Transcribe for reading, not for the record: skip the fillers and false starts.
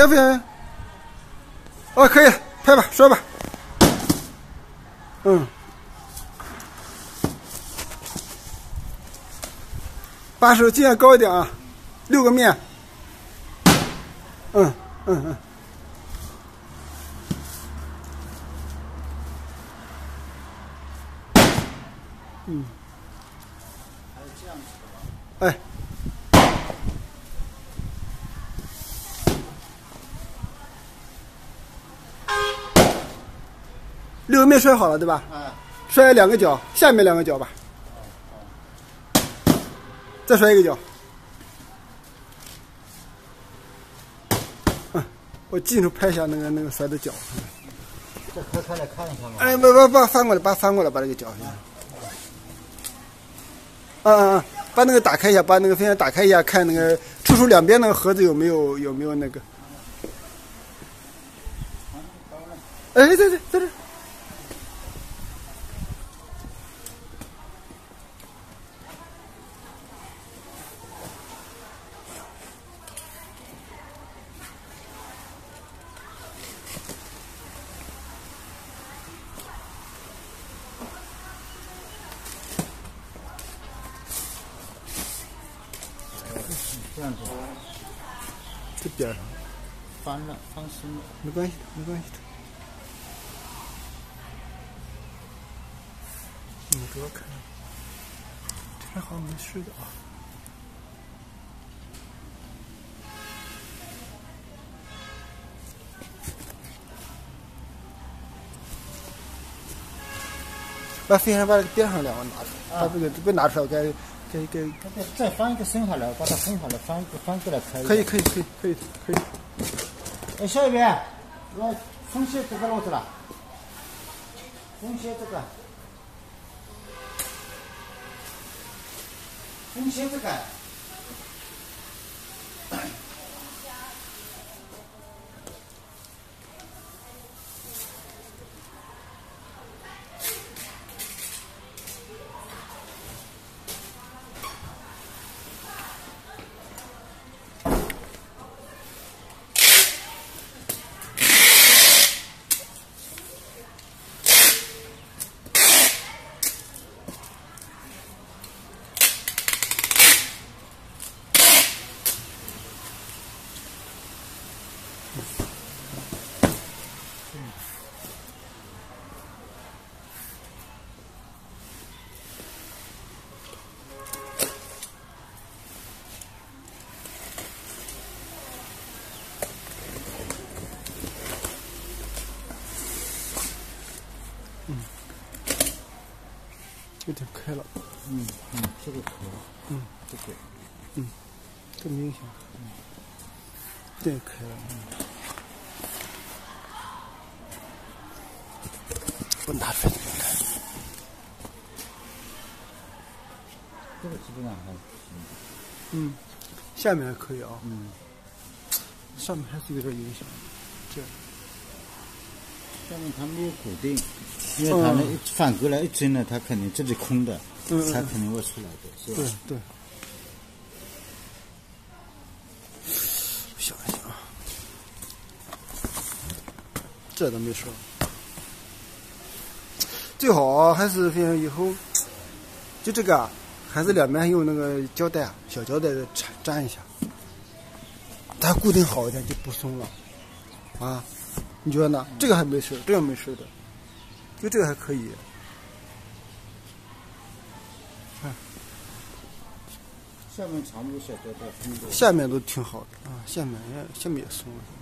要不要？哦，可以，拍吧，说吧。把手尽量高一点啊，6个面。嗯。 还有这样子的吗？ 哎。6个面摔好了，对吧？摔2个角，下面2个角吧。再摔1个角。我近处拍一下那个摔的角。 这开开来看一看吗？ 哎，不，翻过来，把翻过来，把这个角。把那个打开一下，把那个分享打开一下，看那个出处两边那个盒子有没有那个。哎，在这。 这样子， 这边上翻了，翻身了， 没关系的。给我看，这边好像没事的啊。把飞船把这个边上2个拿出来，把这个不拿出来，该。 再翻一个伸下来，把它伸下来，翻过来开。 可以。 哎，小一边，我封写这个骡子了，封写这个。 有点开了。 这个可以。这个。 这明显。这也开了。我拿出来给你看。 这个基本上还行。 下面还可以啊。上面还是有点影响。这。 下面它没有固定，因为它那反过来一针呢，它肯定这里空的，它肯定会出来的，是吧？ 对。想一想啊，这都没说。最好还是以后就这个啊，还是两边用那个胶带啊，小胶带粘一下，它固定好一点就不松了啊。你觉得呢？这个还没事，这个没事的，就这个还可以。 下面长不小胶带， 下面都挺好的啊，下面也松了。